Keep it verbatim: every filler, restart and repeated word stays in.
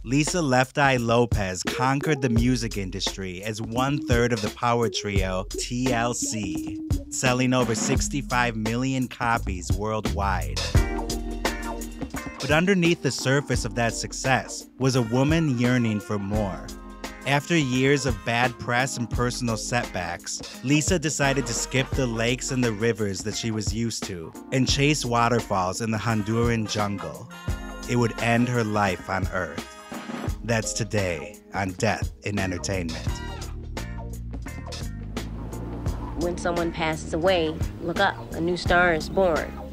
Lisa Left Eye Lopez conquered the music industry as one-third of the power trio T L C, selling over sixty-five million copies worldwide. But underneath the surface of that success was a woman yearning for more. After years of bad press and personal setbacks, Lisa decided to skip the lakes and the rivers that she was used to and chase waterfalls in the Honduran jungle. It would end her life on Earth. That's today on Death in Entertainment. When someone passes away, look up, a new star is born.